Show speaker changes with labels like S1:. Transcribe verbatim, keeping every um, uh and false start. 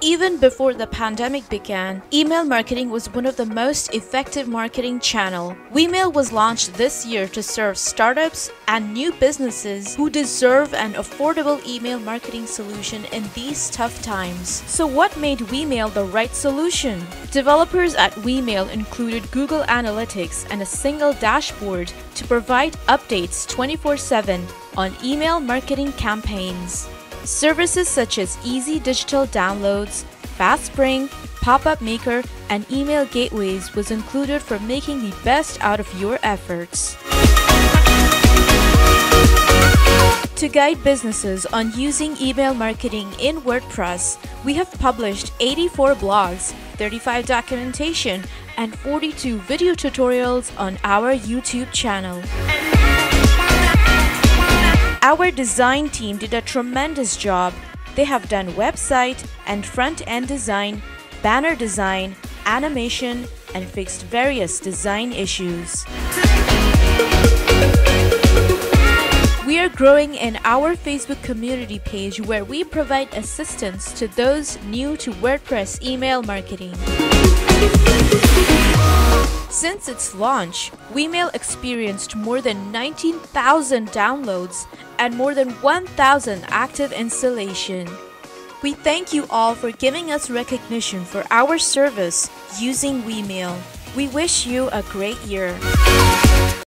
S1: Even before the pandemic began, email marketing was one of the most effective marketing channels. Weemail was launched this year to serve startups and new businesses who deserve an affordable email marketing solution in these tough times. So what made Weemail the right solution? Developers at Weemail included Google Analytics and a single dashboard to provide updates twenty-four seven on email marketing campaigns. Services such as easy digital downloads, FastSpring, Pop-up Maker, and email gateways was included for making the best out of your efforts. To guide businesses on using email marketing in WordPress, we have published eighty-four blogs, thirty-five documentation, and forty-two video tutorials on our YouTube channel. Our design team did a tremendous job. They have done website and front-end design, banner design, animation, and fixed various design issues. We are growing in our Facebook community page where we provide assistance to those new to WordPress email marketing. Since its launch, Weemail experienced more than nineteen thousand downloads and more than one thousand active installations. We thank you all for giving us recognition for our service using Weemail. We wish you a great year.